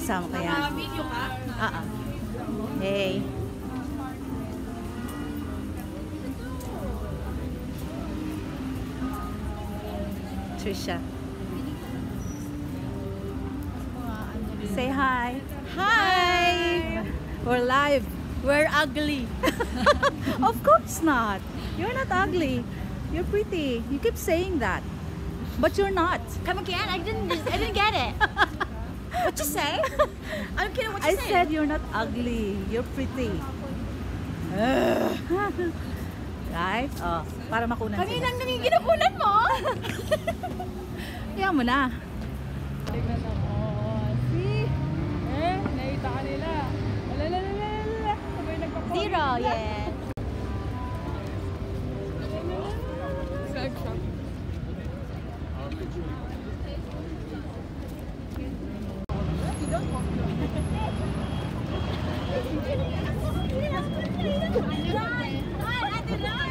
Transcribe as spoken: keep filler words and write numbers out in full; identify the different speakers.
Speaker 1: Kasama ka yan.
Speaker 2: Video ka?
Speaker 1: Ah, ah. Hey. Trisha. Say hi. Hi. We're live.
Speaker 2: We're ugly.
Speaker 1: Of course not. You're not ugly. You're pretty. You keep saying that. But you're not.
Speaker 2: Come again? I didn't I didn't get it. What you say? I'm kidding, what you
Speaker 1: I
Speaker 2: say?
Speaker 1: said you're not ugly. You're pretty. Right? Oh, para makunan
Speaker 2: Kami
Speaker 1: sila.
Speaker 2: lang nang ginukunan mo.
Speaker 1: Kaya mo na.
Speaker 3: Tignan ako. See? Eh, nakita ka nila. Lalalala. Sabay nagpapoy.
Speaker 2: Zero, yeah.
Speaker 3: Don't